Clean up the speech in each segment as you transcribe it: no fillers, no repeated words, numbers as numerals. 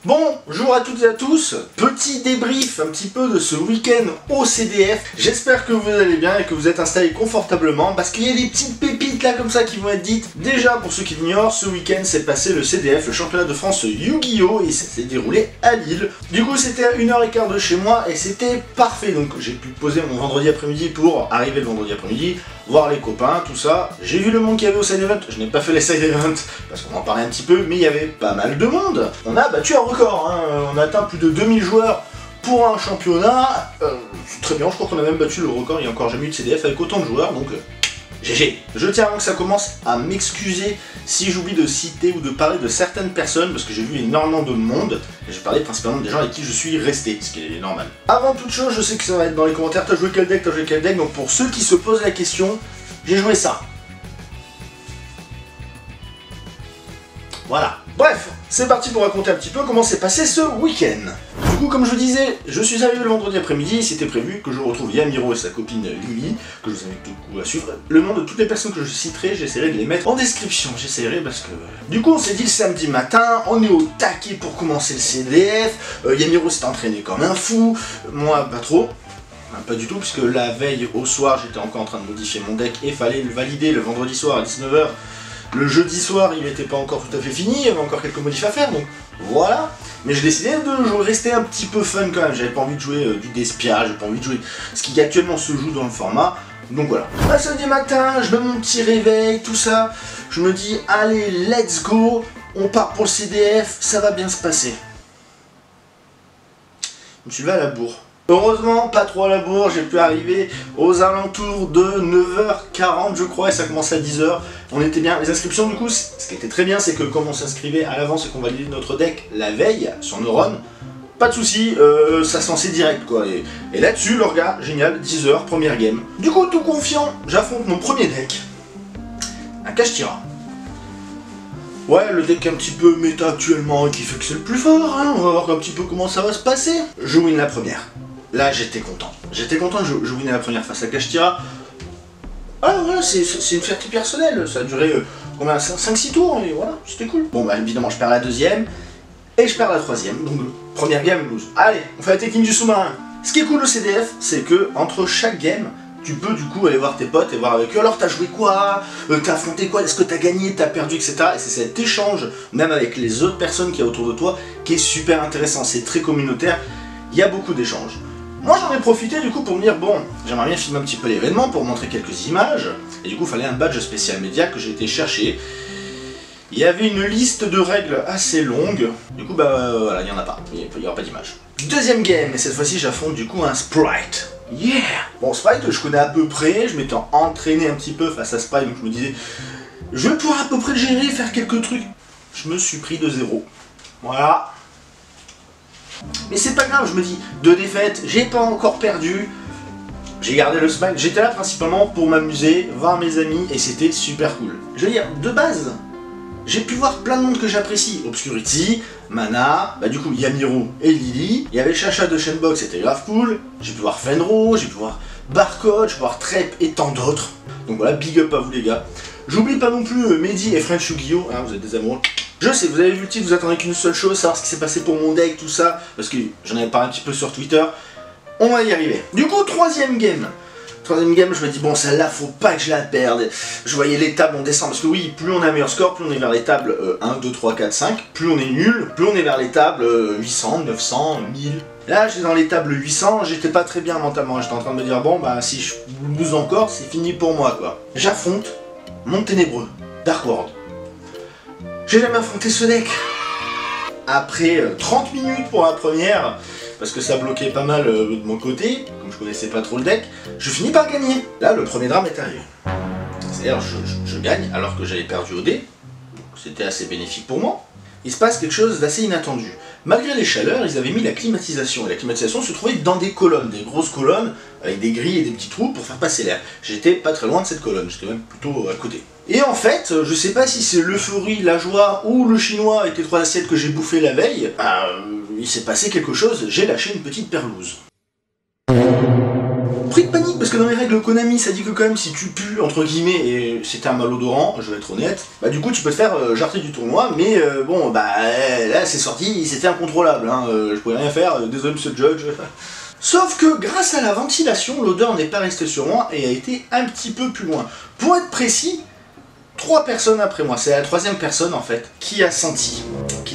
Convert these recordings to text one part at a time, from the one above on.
Bonjour à toutes et à tous, petit débrief un petit peu de ce week-end au CDF. J'espère que vous allez bien et que vous êtes installés confortablement parce qu'il y a des petites pépites là comme ça qui vont être dites. Déjà pour ceux qui l'ignorent, ce week-end s'est passé le CDF, le championnat de France Yu-Gi-Oh! Et ça s'est déroulé à Lille. Du coup c'était à 1h15 de chez moi et c'était parfait. Donc j'ai pu poser mon vendredi après-midi pour arriver le vendredi après-midi, voir les copains, tout ça. J'ai vu le monde qu'il y avait au side event, je n'ai pas fait les side events parce qu'on en parlait un petit peu, mais il y avait pas mal de monde. On a battu un record, hein. On a atteint plus de 2000 joueurs pour un championnat. C'est très bien, je crois qu'on a même battu le record, il n'y a encore jamais eu de CDF avec autant de joueurs, donc GG. Je tiens avant que ça commence à m'excuser si j'oublie de citer ou de parler de certaines personnes, parce que j'ai vu énormément de monde, et j'ai parlé principalement des gens avec qui je suis resté, ce qui est normal. Avant toute chose, je sais que ça va être dans les commentaires, t'as joué quel deck, donc pour ceux qui se posent la question, j'ai joué ça. Voilà. Bref, c'est parti pour raconter un petit peu comment s'est passé ce week-end. Du coup, comme je vous disais, je suis arrivé le vendredi après-midi, c'était prévu que je retrouve Yamiro et sa copine Lily, que je vous invite du coup à suivre. Le nom de toutes les personnes que je citerai, j'essaierai de les mettre en description, j'essaierai parce que... Du coup, on s'est dit le samedi matin, on est au taquet pour commencer le CDF, Yamiro s'est entraîné comme un fou, moi pas trop. Pas du tout, puisque la veille au soir, j'étais encore en train de modifier mon deck et fallait le valider le vendredi soir à 19h. Le jeudi soir, il n'était pas encore tout à fait fini, il y avait encore quelques modifs à faire, donc voilà. Mais j'ai décidé de rester un petit peu fun quand même, j'avais pas envie de jouer du Despia, j'avais pas envie de jouer ce qui actuellement se joue dans le format, donc voilà. Un samedi matin, je mets mon petit réveil, tout ça, je me dis, allez, let's go, on part pour le CDF, ça va bien se passer. Je me suis levé à la bourre. Heureusement, pas trop à la bourre, j'ai pu arriver aux alentours de 9h40 je crois, et ça commençait à 10h. On était bien. Les inscriptions du coup, ce qui était très bien, c'est que comme on s'inscrivait à l'avance et qu'on validait notre deck la veille sur Neuron, pas de soucis, ça se lançait direct quoi. Et là-dessus, le gars, génial, 10h, première game. Du coup, tout confiant, j'affronte mon premier deck, un Kashtira. Ouais, le deck un petit peu méta actuellement et qui fait que c'est le plus fort, hein. On va voir un petit peu comment ça va se passer. Je win la première. Là, j'étais content. J'étais content que je winais la première face à Kashtira. Ah voilà, c'est une fierté personnelle. Ça a duré 5-6 tours et voilà, c'était cool. Bon bah évidemment, je perds la deuxième et je perds la troisième. Donc première game, lose. Allez, on fait la technique du sous-marin. Ce qui est cool au CDF, c'est que entre chaque game, tu peux du coup aller voir tes potes et voir avec eux. Alors t'as joué quoi, t'as affronté quoi, est-ce que t'as gagné, t'as perdu, etc. Et c'est cet échange, même avec les autres personnes qui y a autour de toi, qui est super intéressant. C'est très communautaire, il y a beaucoup d'échanges. Moi j'en ai profité du coup pour me dire, bon, j'aimerais bien filmer un petit peu l'événement pour montrer quelques images. Et du coup il fallait un badge spécial média que j'ai été chercher. Il y avait une liste de règles assez longue. Du coup bah voilà, il n'y en a pas, il n'y aura pas d'image. Deuxième game, et cette fois-ci j'affronte du coup un Sprite. Yeah! Bon, Sprite, je connais à peu près, je m'étais entraîné un petit peu face à Sprite, donc je me disais, je vais pouvoir à peu près le gérer, faire quelques trucs. Je me suis pris de 0. Voilà. Mais c'est pas grave, je me dis, 2 défaites, j'ai pas encore perdu. J'ai gardé le smile, j'étais là principalement pour m'amuser, voir mes amis, et c'était super cool. Je veux dire, de base, j'ai pu voir plein de monde que j'apprécie. Obscurity, Mana, bah du coup Yamiro et Lily. Il y avait Chacha de Shenbox, c'était grave cool. J'ai pu voir Fenro, j'ai pu voir Barcode, j'ai pu voir Trep et tant d'autres. Donc voilà, big up à vous les gars. J'oublie pas non plus Mehdi et French Yu-Gi-Oh! Hein, vous êtes des amoureux. Je sais, vous avez vu le titre, vous attendez qu'une seule chose, savoir ce qui s'est passé pour mon deck, tout ça. Parce que j'en avais parlé un petit peu sur Twitter. On va y arriver. Du coup, troisième game. Troisième game, je me dis, bon, celle-là, faut pas que je la perde. Je voyais les tables, on descend, parce que oui, plus on a meilleur score, plus on est vers les tables 1, 2, 3, 4, 5. Plus on est nul, plus on est vers les tables 800, 900, 1000. Là, j'étais dans les tables 800, j'étais pas très bien mentalement. J'étais en train de me dire, bon, bah, si je lose encore, c'est fini pour moi, quoi. J'affronte Monde Ténébreux, Dark World. J'ai jamais affronté ce deck. Après 30 minutes pour la première, parce que ça bloquait pas mal de mon côté, comme je connaissais pas trop le deck, je finis par gagner. Là, le premier drame est arrivé. C'est-à-dire, je gagne alors que j'avais perdu au dé, c'était assez bénéfique pour moi. Il se passe quelque chose d'assez inattendu. Malgré les chaleurs, ils avaient mis la climatisation, et la climatisation se trouvait dans des colonnes, des grosses colonnes, avec des grilles et des petits trous pour faire passer l'air. J'étais pas très loin de cette colonne, j'étais même plutôt à côté. Et en fait, je sais pas si c'est l'euphorie, la joie ou le chinois avec les 3 assiettes que j'ai bouffé la veille, il s'est passé quelque chose, j'ai lâché une petite perlouse. Pris de panique parce que dans les règles Konami, ça dit que quand même si tu pues, entre guillemets, et c'était un malodorant, je vais être honnête, bah du coup tu peux te faire jarter du tournoi, mais bon, bah là c'est sorti, c'était incontrôlable, hein, je pouvais rien faire, désolé monsieur le judge. Sauf que grâce à la ventilation, l'odeur n'est pas restée sur moi et a été un petit peu plus loin. Pour être précis, 3 personnes après moi, c'est la 3e personne en fait, qui l'a senti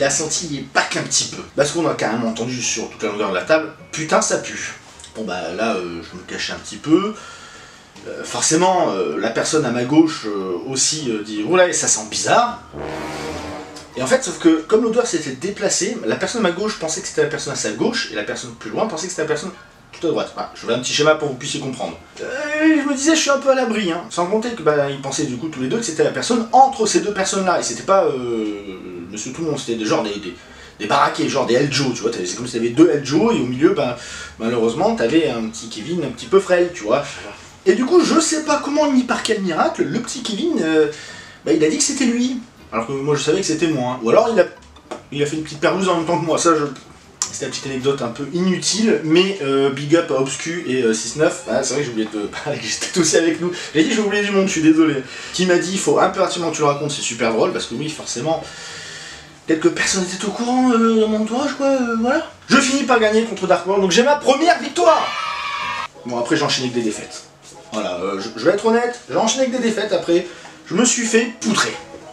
et pas qu'un petit peu. Parce qu'on a carrément entendu sur toute la longueur de la table, putain ça pue. Bon bah là, je me cachais un petit peu. Forcément, la personne à ma gauche aussi dit « Oula, ça sent bizarre ». Et en fait, sauf que comme l'odeur s'était déplacée, la personne à ma gauche pensait que c'était la personne à sa gauche, et la personne plus loin pensait que c'était la personne tout à droite. Voilà, je fais un petit schéma pour que vous puissiez comprendre. Je me disais, je suis un peu à l'abri, hein. Sans compter que ils pensaient du coup tous les deux que c'était la personne entre ces deux personnes-là, et c'était pas Monsieur Tout le Monde, c'était des baraqués, genre des Eljo, tu vois, c'est comme si t'avais 2 Eljo, et au milieu, malheureusement, t'avais un petit Kevin un petit peu frêle, tu vois. Et du coup, je sais pas comment, ni par quel miracle, le petit Kevin, il a dit que c'était lui. Alors que moi je savais que c'était moi, hein. Ou alors il a fait une petite perlouse en même temps que moi, ça c'était une petite anecdote un peu inutile, mais big up à Obscu et 6-9, ah, c'est vrai que j'ai oublié de parler, j'étais aussi avec nous, j'ai dit j'ai oublié du monde, je suis désolé, qui m'a dit il faut impérativement que tu le racontes, c'est super drôle, parce que oui forcément, quelques personnes étaient au courant dans mon entourage quoi, voilà. Je finis par gagner contre Dark World, donc j'ai ma première victoire. Bon après j'ai enchaîné avec des défaites, voilà, je vais être honnête, j'ai enchaîné avec des défaites, après je me suis fait poutrer.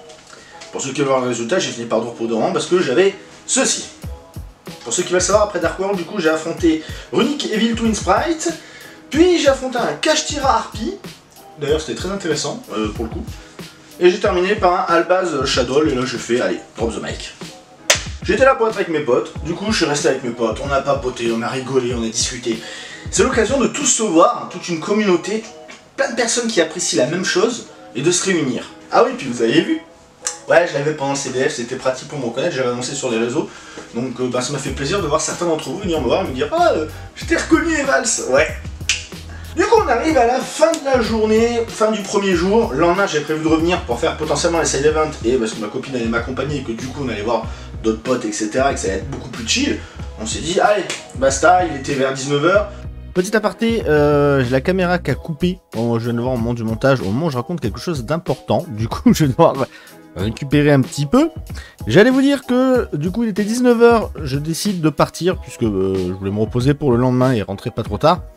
Pour ceux qui veulent voir le résultat, j'ai fini par droit pour 2 rangs parce que j'avais ceci. Pour ceux qui veulent savoir, après Dark World, du coup, j'ai affronté Runic Evil Twin Sprite, puis j'ai affronté un Kashtira Harpy, d'ailleurs c'était très intéressant pour le coup, et j'ai terminé par un Albaz Shadow, et là j'ai fait, allez, drop the mic. J'étais là pour être avec mes potes, du coup je suis resté avec mes potes, on a papoté, on a rigolé, on a discuté. C'est l'occasion de tous se voir, toute une communauté, plein de personnes qui apprécient la même chose, et de se réunir. Ah oui, puis vous avez vu? Ouais, je l'avais pendant le CDF, c'était pratique pour me reconnaître, j'avais annoncé sur les réseaux, donc ça m'a fait plaisir de voir certains d'entre vous venir me voir et me dire « Ah, je t'ai reconnu Evals !» Ouais. Du coup, on arrive à la fin de la journée, fin du premier jour. Le lendemain, j'ai prévu de revenir pour faire potentiellement les side events, et parce que ma copine allait m'accompagner et que du coup, on allait voir d'autres potes, etc., et que ça allait être beaucoup plus chill, on s'est dit « Allez, basta, il était vers 19 h ». Petit aparté, j'ai la caméra qui a coupé, bon, je viens de voir au moment du montage, au moment où je raconte quelque chose d'important, du coup, je vais devoir récupérer un petit peu. J'allais vous dire que du coup il était 19 h, je décide de partir puisque je voulais me reposer pour le lendemain et rentrer pas trop tard.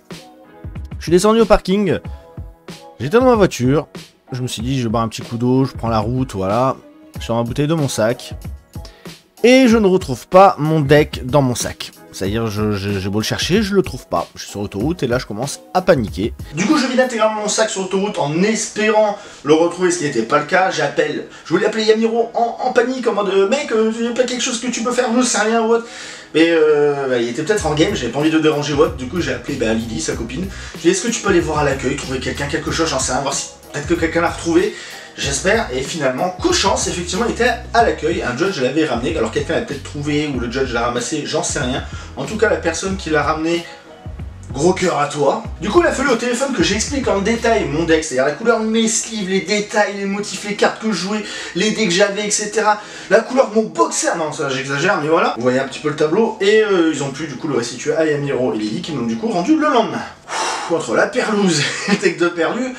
Je suis descendu au parking, j'étais dans ma voiture, je me suis dit je bois un petit coup d'eau, je prends la route, voilà, je sors ma bouteille de mon sac et je ne retrouve pas mon deck dans mon sac. C'est-à-dire, j'ai beau le chercher, je le trouve pas. Je suis sur l'autoroute et là, je commence à paniquer. Du coup, je vide intégralement mon sac sur l'autoroute en espérant le retrouver, ce qui n'était pas le cas. J'appelle, je voulais appeler Yamiro en panique, en mode mec, il n'y a pas quelque chose que tu peux faire, je sais rien ou autre. Mais il était peut-être en game, j'avais pas envie de déranger ou autre. Du coup, j'ai appelé Lily, sa copine. Je lui ai dit, est-ce que tu peux aller voir à l'accueil, trouver quelqu'un, quelque chose, j'en sais rien, voir si peut-être que quelqu'un l'a retrouvé. J'espère, et finalement, coup de chance, effectivement, il était à l'accueil, un judge l'avait ramené, alors quelqu'un l'a peut-être trouvé, ou le judge l'a ramassé, j'en sais rien. En tout cas, la personne qui l'a ramené, gros cœur à toi. Du coup, il a fallu au téléphone que j'explique en détail mon deck, c'est-à-dire la couleur de mes sleeves, les détails, les motifs, les cartes que je jouais, les dés que j'avais, etc. La couleur de mon boxer, non, ça j'exagère, mais voilà. Vous voyez un petit peu le tableau, et ils ont pu du coup le restituer à Yamiro et Lily, qui m'ont du coup rendu le lendemain. Entre la perlouse et le deck de perdu,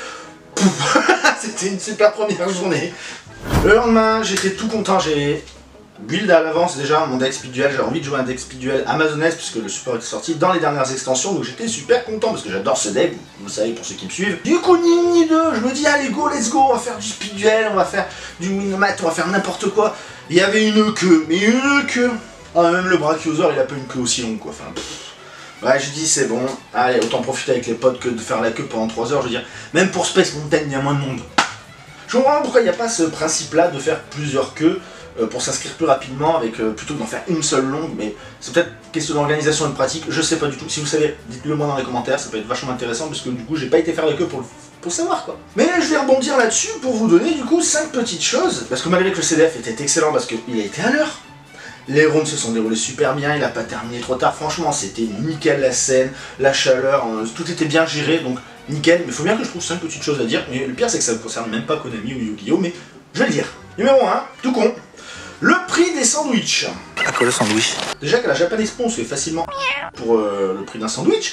c'était une super première journée. Le lendemain, j'étais tout content, j'ai build à l'avance déjà mon deck speed duel, j'avais envie de jouer un deck speed duel amazonès puisque le support était sorti dans les dernières extensions, donc j'étais super content parce que j'adore ce deck, vous le savez pour ceux qui me suivent. Du coup, ni 2, je me dis allez go, let's go, on va faire du speed duel, on va faire du winmat, on va faire n'importe quoi. Il y avait une queue, mais une queue. Ah, même le Brachiosaur, il a pas une queue aussi longue quoi, enfin... Ouais, je dis c'est bon, allez, autant profiter avec les potes que de faire la queue pendant 3 heures, je veux dire, même pour Space Mountain, il y a moins de monde. Je comprends pas pourquoi il n'y a pas ce principe-là de faire plusieurs queues pour s'inscrire plus rapidement, avec plutôt que d'en faire une seule longue, mais c'est peut-être question d'organisation et de pratique, je sais pas du tout. Si vous savez, dites-le moi dans les commentaires, ça peut être vachement intéressant, parce que du coup, j'ai pas été faire la queue pour savoir quoi. Mais je vais rebondir là-dessus pour vous donner du coup 5 petites choses, parce que malgré que le CDF était excellent, parce qu'il a été à l'heure, les rounds se sont déroulés super bien, il a pas terminé trop tard, franchement c'était nickel la scène, la chaleur, tout était bien géré, donc nickel, mais il faut bien que je trouve 5 petites choses à dire, mais le pire c'est que ça ne concerne même pas Konami ou Yu-Gi-Oh, mais je vais le dire. Numéro 1, tout con, le prix des sandwichs. À quoi le sandwich? Déjà que la Japan Expo on se fait facilement pour le prix d'un sandwich,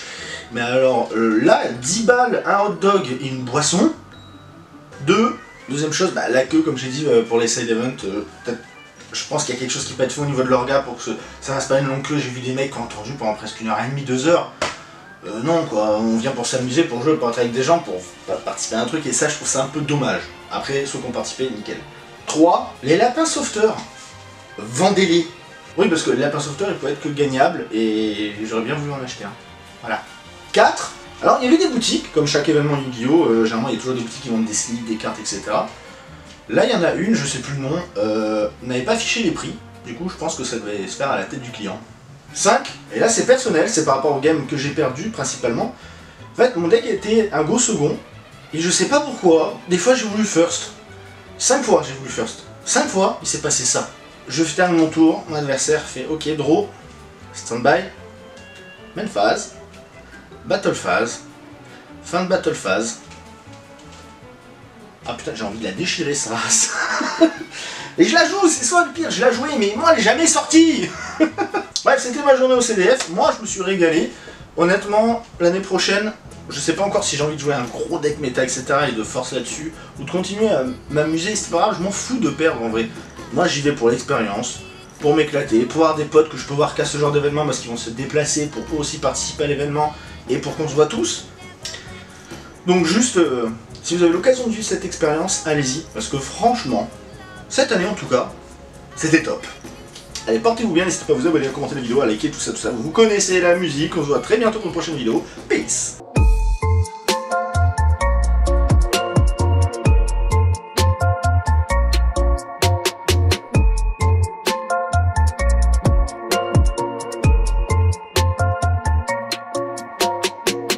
Mais alors là, 10 balles, un hot dog et une boisson. Deuxième chose, bah, la queue, comme j'ai dit, pour les side events, peut-être. Je pense qu'il y a quelque chose qui peut être fait au niveau de l'orga pour que ça reste pas une longue queue. J'ai vu des mecs qui ont attendu pendant presque 1h30, 2 heures. Non quoi, on vient pour s'amuser, pour jouer, pour être avec des gens, pour participer à un truc, et ça je trouve ça un peu dommage. Après, ceux qui ont participé, nickel. 3. Les lapins sauveteurs. Vendez-les. Oui, parce que les lapins sauveteurs, ils peuvent être que gagnables, et j'aurais bien voulu en acheter un. Voilà. 4. Alors, il y avait des boutiques, comme chaque événement Yu-Gi-Oh! Généralement, il y a toujours des boutiques qui vendent des slips, des cartes, etc. Là, il y en a une, je sais plus le nom, n'avait pas affiché les prix. Du coup, je pense que ça devait se faire à la tête du client. 5. Et là, c'est personnel, c'est par rapport au game que j'ai perdu, principalement. En fait, mon deck était un go second, et je sais pas pourquoi, des fois j'ai voulu first. 5 fois j'ai voulu first. 5 fois, il s'est passé ça. Je termine mon tour, mon adversaire fait OK, draw, stand-by, main phase, battle phase, fin de battle phase. Ah putain, j'ai envie de la déchirer ça. Et je la joue, c'est ça le pire, je l'ai jouée, mais moi elle est jamais sortie. Bref, c'était ma journée au CDF, moi je me suis régalé. Honnêtement, l'année prochaine, je sais pas encore si j'ai envie de jouer un gros deck méta, etc. et de force là-dessus, ou de continuer à m'amuser, c'est pas grave, je m'en fous de perdre en vrai. Moi j'y vais pour l'expérience, pour m'éclater, pour avoir des potes que je peux voir qu'à ce genre d'événement parce qu'ils vont se déplacer pour eux aussi participer à l'événement et pour qu'on se voit tous. Donc juste, si vous avez l'occasion de vivre cette expérience, allez-y, parce que franchement, cette année en tout cas, c'était top. Allez, portez-vous bien, n'hésitez pas à vous abonner, à commenter la vidéo, à liker, tout ça, tout ça. Vous connaissez la musique, on se voit très bientôt pour une prochaine vidéo. Peace!